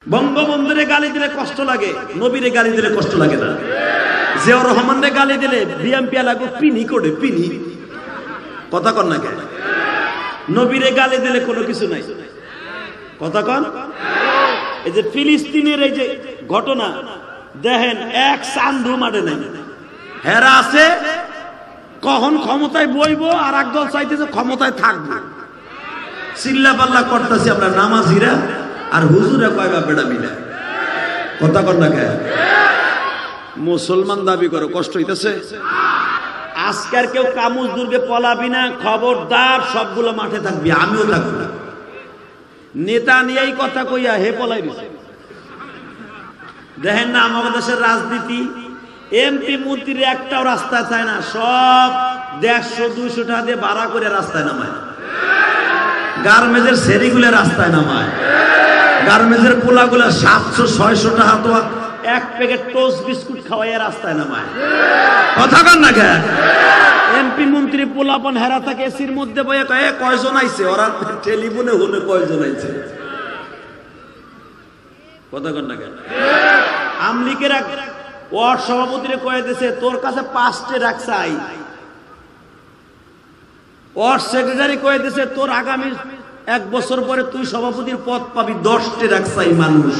বঙ্গবন্ধুরে গালি দিলে কষ্ট লাগে, নবীরে গালি দিলে কষ্ট লাগে না। জিয়াউর রহমানরে গালি দিলে বিএমপি লাগো পিনি করে পিনি, কথা কন না কেন? নবীরে গালি দিলে কোনো কিছু নাই, কথা কন। এই যে ফিলিস্তিনের এই যে ঘটনা দেখেন, এক চান্দু মাঠে নাই, হেরা আছে কখন ক্ষমতায় বইবো আর একদল চাইতেছে ক্ষমতায় থাকবো। চিল্লা পাল্লা করতেছি আমরা নামাজিরা আর হুজুরা কয়বা বেড়া মিলা, কথা কন না কেন? মুসলমান দাবি করো, কষ্ট হইতেছে। আজকের কেউ কামুজ দুর্গে পলাবি না, খবরদার, সবগুলো মাঠে থাকবি, আমিও থাকবো না। নেতা নিয়েই কথা কইয়া হে পলাই দিছে। দেখেন না আমাদের দেশের রাজনীতি, এমপি মন্ত্রী একটাও রাস্তায় চায় না, সব 150-200 টাকা দিয়ে ভাড়া করে রাস্তায় নামায়। গার্মেন্টের সেরিগুলো রাস্তায় নামায়, গার্মেন্টের পোলাগুলো 700-600 টাকা তো এক প্যাকেট টোস্ট বিস্কুট খাওয়াইয়া রাস্তায় নামায়, কথা কন না কেন? এমপি মন্ত্রী পোলাপন হেরা থাকে এসির মধ্যে বইয়া কয়ে কয়জন আইছে, ওরা টেলিফোনে হলে কয়জন আইছে, কথা কন না কেন? আমলিকের ওয়ার্ড সভাপতিরে কয়ে দিয়েছে তোর কাছে 5টে রাখছাই, ওয়ার্ড সেক্রেটারি কয়ে দিয়েছে তোর আগামী 1 বছর পরে তুই সভাপতির পদ পাবি, 10টে রাখছাই মানুষ।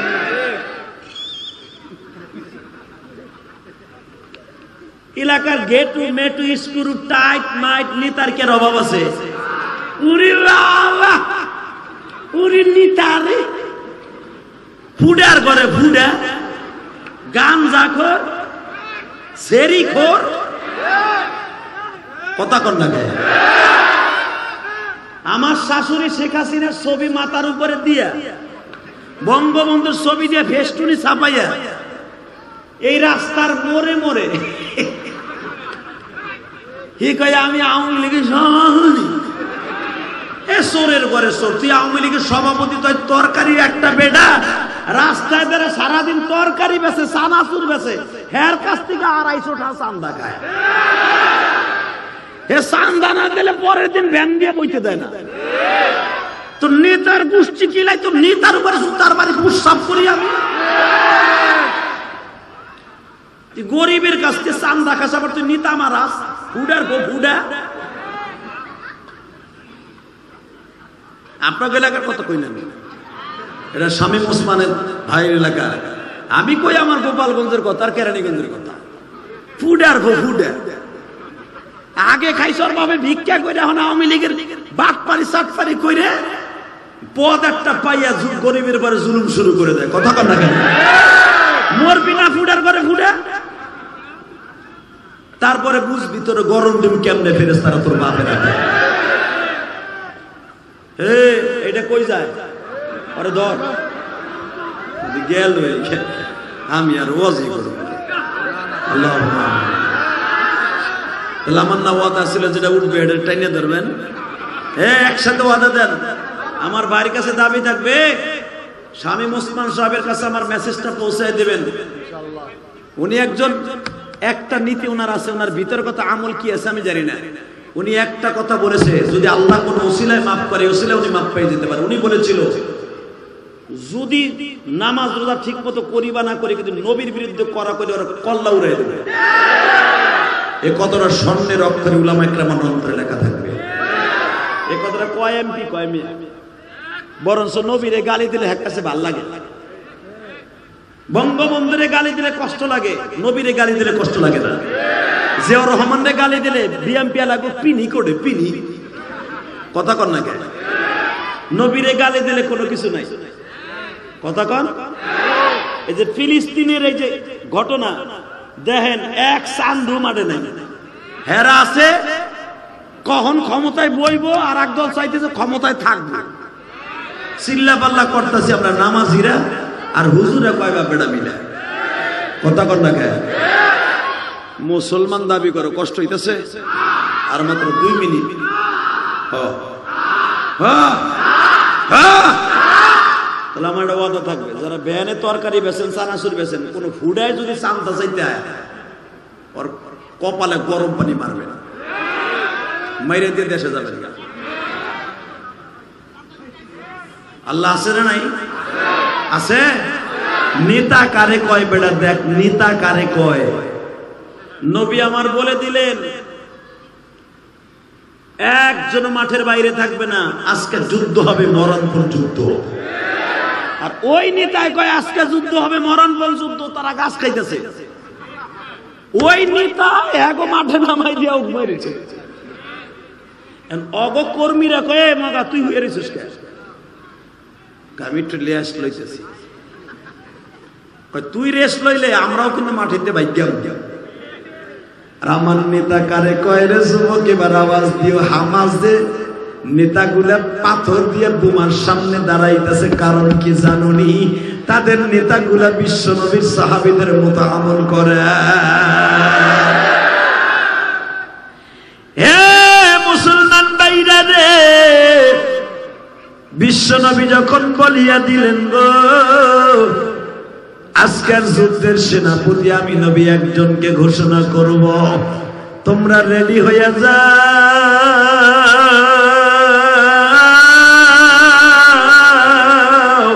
এলাকার গেটু মেটু স্ক্রু টাইট মাইট নিতারকের অভাব আছে। উরি বাবা, উরি নিতারে ফুডার করে ফুডা, গাঞ্জা খোর, সেরি খোর, কথা কন না কেন? আমার শাশুড়ি শেখ হাসিনার ছবি মাথার উপরে দিয়া, বঙ্গবন্ধুর ছবি দিয়ে ফেস্টুনি ছাপাইয়া এই রাস্তার মোড়ে মোড়ে হি কয় আমি আওয়ামী লীগের সভাপতি। এ সোরের ঘরে সোর, তুই আওয়ামী লীগের সভাপতি, তুই তরকারির একটা বেটা, রাস্তায় বেড়ে সারাদিন তরকারি বেছে, চানাচুর বেছে, হের কাছ থেকে 250 টাকা চান্দা খায়। হে চান্দা না দিলে পরের দিন ভ্যান দিয়ে বইতে দেয় না। তোর নেতার গোষ্ঠী কিলাই, তোর নেতার উপরে সুতার বাড়ি প্রস্তাব করি আমি। গরিবের কাছ থেকে চান্দা খাস, আবার তুই নেতা মারাস, ফুডার গো ফুডা। আপনার এলাকার কথা কই না, এটা শামীম ওসমানের ভাইয়ের এলাকা। আমি কই আমার গোপালগঞ্জের কথা আর কেরানীগঞ্জের কথা। ফুডার গো ফুডা, আগে খাইছর ভাবে ভিক্ষা করে, এখন আওয়ামী লীগের বাটপারি চাটপারি করে পদ একটা পাইয়া গরিবের পরে জুলুম শুরু করে দেয়, কথা কন না কেন? মরবি না ফুডার করে ফুডা। তারপরে বুঝবি তোর গরম ডিম কেমনে ফেরেশতারা তোর বাপের আগে। হে এটা কই যায়, আরে ধর গেল, আমি আর ওয়াজি করব। আল্লাহুম্মা তাহলে আমার না ওয়াদা ছিল যেটা উঠবে এটা টাইনে ধরবেন। হ্যাঁ, একসাথে ওয়াদা দেন। আমার বাড়ির কাছে দাবি থাকবে, শামীম ওসমান সাহেবের কাছে আমার মেসেজটা পৌঁছায় দেবেন। উনি একজন, একটা নীতি ওনার আছে, ওনার ভিতর কথা আমল কি আছে আমি জানি না। উনি একটা কথা বলেছে, যদি আল্লাহ কোন ওসিলায় মাফ করে, ওসিলায় উনি মাফ পেয়ে যেতে পারে। উনি বলেছিল যদি নামাজ রোজা ঠিক মতো করি বা না করি, কিন্তু নবীর বিরুদ্ধে করা করে ওরা কল্লা উড়াই দেবে। এ কথাটা স্বর্ণের অক্ষরে উলামা ইকরামের অন্তরে লেখা থাকবে। এ কথাটা কয় এমপি কয় মেয়ে, বরঞ্চ নবীরে গালি দিলে এক কাছে ভাল লাগে, বঙ্গবন্ধুরে গালি দিলে কষ্ট লাগে, নবীরে গালি দিলে কষ্ট লাগে না। জিয়াউর রহমানরে গালি দিলে বিএমপি লাগো পিনি করে পিনি, কথা কন না কেন? নবীরে গালি দিলে কোনো কিছু নাই, কথা কন। এই যে ফিলিস্তিনের এই যে ঘটনা দেখেন, এক চান্দু মাঠে নাই, হেরা আছে কখন ক্ষমতায় বইবো আর একদল চাইতেছে ক্ষমতায় থাকবো। চিল্লা পাল্লা করতেছি আমরা নামাজিরা আর হুজুরা কয়বা বেড়া মিলা, কথা কন না কেন? মুসলমান দাবি করো, কষ্ট হইতেছে। আর মাত্র 2 মিনিট। তাহলে আমার একটা ওয়াদা থাকবে, যারা ভ্যানে তরকারি বেছেন, চানাচুর বেছেন, কোন ফুডায় যদি চান্দা চাইতে হয়, ওর কপালে গরম পানি মারবে না, মাইরে দিয়ে দেশে যাবেন। আল্লাহ আছে না নাই? আছে? নেতা কারে কয় বেটা দেখ, নেতা কারে কয়। নবী আমার বলে দিলেন একজন মাঠের বাইরে থাকবে না, আজকে যুদ্ধ হবে, মরণপণ যুদ্ধ। আর ওই নেতায় কয় আজকে যুদ্ধ হবে, মরণপণ যুদ্ধ, তারা গাছ খাইতেছে। ওই নেতা এগো মাঠে নামাই দিয়া মেরেছে। অগ কর্মীরা কয়ে মগা তুই মেরেছিস কে? আমি একটু রেস্ট লইতেছি। তুই রেস্ট লইলে আমরাও কিন্তু মাটিতে বাইক। আর আমার নেতা কারে কয় রে যুবক, এবার আওয়াজ দিও। হামাস যে নেতাগুলা পাথর দিয়ে বোমার সামনে দাঁড়াইতেছে, কারণ কি জানুনি? তাদের নেতাগুলা বিশ্ব নবীর সাহাবীদের মতো আমল করে। হে মুসলমান ভাইরা রে, বিশ্ব নবী যখন বলিয়া দিলেন গো আজকের যুদ্ধের সেনাপতি আমি নবী একজনকে ঘোষণা করব, তোমরা রেডি হইয়া যাও।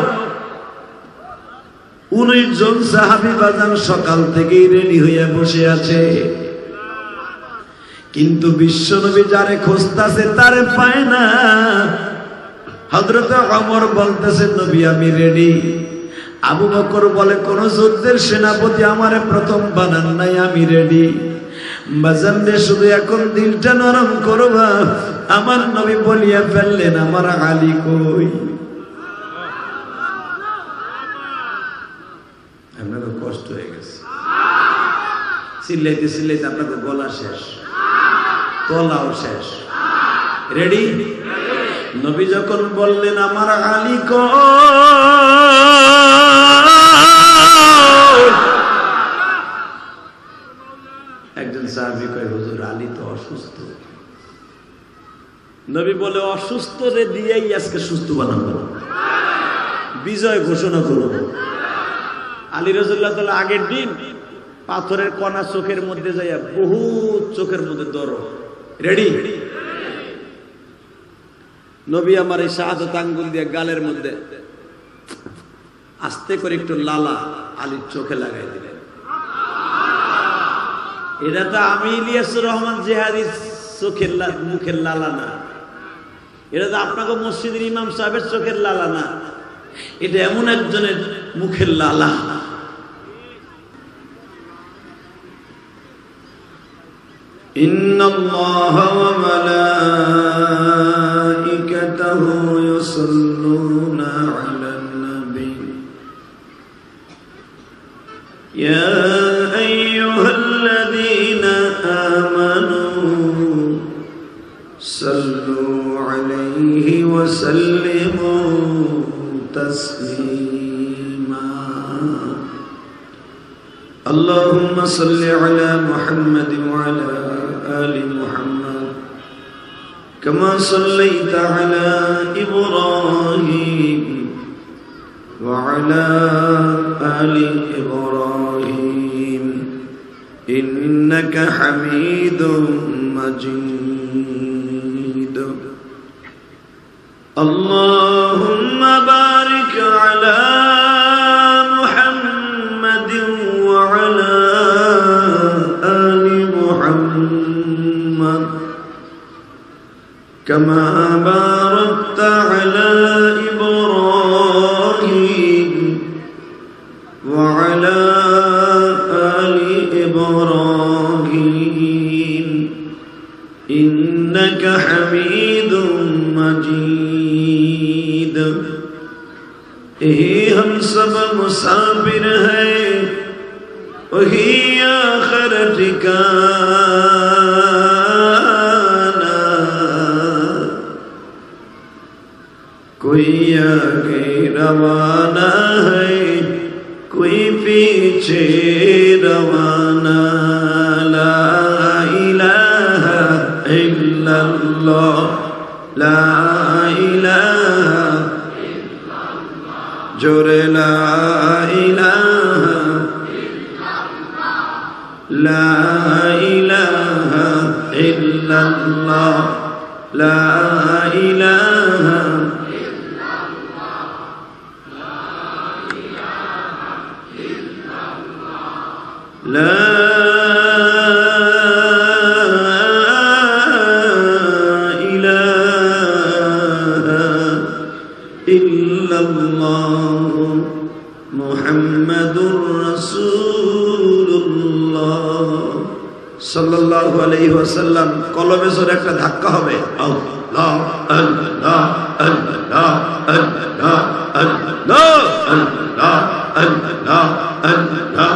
19 জন সাহাবী বাজান সকাল থেকেই রেডি হইয়া বসে আছে, কিন্তু বিশ্ব নবী যারে খুঁজতাছে তারে পায় না। হযরত ওমর বলতেছে নবী আমি রেডি। আবু বকর বলে কোন যুদ্ধের সেনাপতি আমারে প্রথম বানান নাই, আমি রেডি। বাজান রে শুধু এখন দিলটা নরম করবা। আমার নবী বলিয়া ফেললেন আমার আলী কই? আপনাদের কষ্ট হয়ে গেছে, চিল্লাইতে চিল্লাইতে আপনাদের গলা শেষ, গলাও শেষ। রেডি? নবী যখন বললেন আমার আলী কই, একজন সাহাবী কয় হুজুর আলী তো অসুস্থ। নবী বলে অসুস্থ রে দিয়েই আজকে সুস্থ বানাবো, বিজয় ঘোষণা করব। আলী রাদিয়াল্লাহু তাআলা আগের দিন পাথরের কণা চোখের মধ্যে যাইয়া বহু চোখের মধ্যে দরদ। রেডি? নবী আমার এই শাহাদাত আঙ্গুল দিয়ে গালের মধ্যে আস্তে করে একটু লালা আলীর চোখে লাগাই দিলেন। এটা তো আমি ইলিয়াসুর রহমান জিহাদি চোখের মুখের লালা না, এটা তো আপনাকে মসজিদের ইমাম সাহেবের চোখের লালা না, এটা এমন একজনের মুখের লালা। ইন্নাল্লাহা ওয়া মালাইকাতাহু ইউসাল্লুনা আলান নবী ইয়া আইয়ুহাল্লাযীনা আমানু সাল্লু আলাইহি ওয়া সাল্লিমু তাসলিমা। আল্লাহুম্মা সাল্লি আলা মুহাম্মাদ ওয়া আলা আলি মুহাম্মাদ কামা সাল্লাইতা আলা ইব্রাহিম ওয়া আলা আলি ইব্রাহিম ইন্নাকা হামিদুম মাজিদ। আল্লাহুম্মা বারিক আলা মুহাম্মাদ ওয়া আলা আলি মুহাম্মাদ কামা বারাকতা আলা ইব্রাহিম ওয়া আলা আলি ইব্রাহিম ইন্নাকা হামিদুম मजीद। यही हम सब मुसाफिर हैं, वही आखिर ठिकाना। कोई आगे रवाना है, कोई पीछे रवाना। ला इलाहा इल्लल्लाह ला इलाहा इल्लल्लाह जोरे ला इलाहा इल्लल्लाह ला इलाहा इल्लल्लाह ला इलाहा इल्लल्लाह ला লা ইলাহা ইল্লাল্লাহ মুহাম্মাদুর রাসূলুল্লাহ সাল্লাল্লাহু আলাইহি ওয়াসাল্লাম। কলবে জোরে একটা ধাক্কা হবে, আল্লাহ আল্লাহ আল্লাহ আল্লাহ আল্লাহ আল্লাহ আল্লাহ আল্লাহ।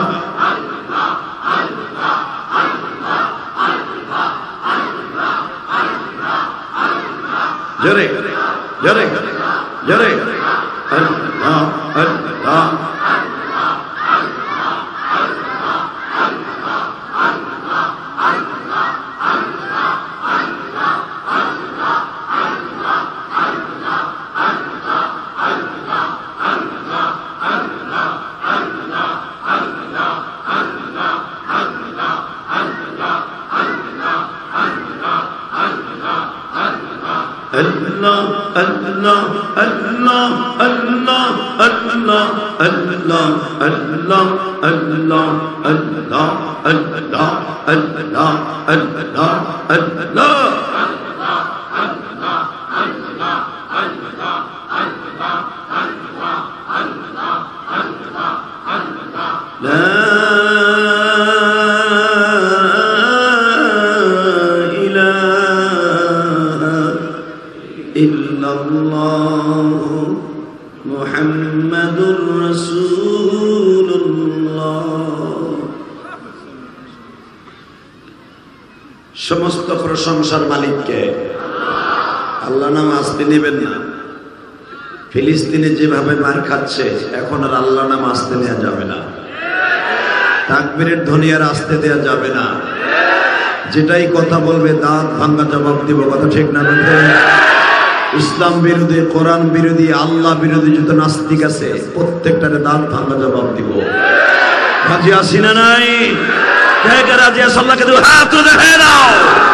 জোরে জোরে জোরে আল্লাহ আল্লাহ। Allah Allah Allah Allah Allah Allah Allah Allah Allah Allah Allah Allah Allah মুহাম্মাদুর রাসূলুল্লাহ। সমস্ত প্রশংসার মালিককে। আল্লাহ নাম আসতে নেবেন না। ফিলিস্তিনে যেভাবে মার খাচ্ছে, এখন আর আল্লাহ নাম আসতে নেওয়া যাবে না। তাকবীরের ধ্বনি আর আসতে দেওয়া যাবে না। যেটাই কথা বলবে দাঁত ভাঙ্গা জবাব দিব। কথা ঠিক না? ইসলাম বিরোধী, কোরআন বিরোধী, আল্লাহ বিরোধী যত নাস্তিক আছে প্রত্যেকটারে দাঁত ভাঙ্গা জবাব দিব। রাজি আছি না নাই? রাজি আছি? আল্লাহকে দেবো হাত দেখে নাও।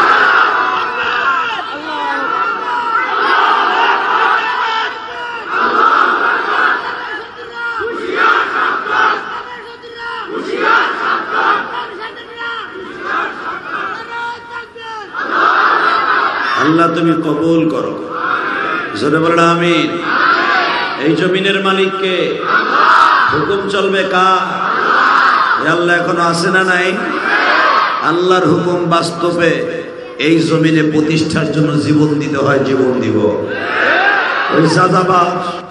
আল্লাহ তুমি কবুল করো। জোরে বলেন আমিন। এই জমিনের মালিককে। হুকুম চলবে কার? আল্লাহ এখনো আছে না নাই? আল্লাহর হুকুম বাস্তবে এই জমিনে প্রতিষ্ঠার জন্য জীবন দিতে হয়, জীবন দিব। ওই সাদাবাজ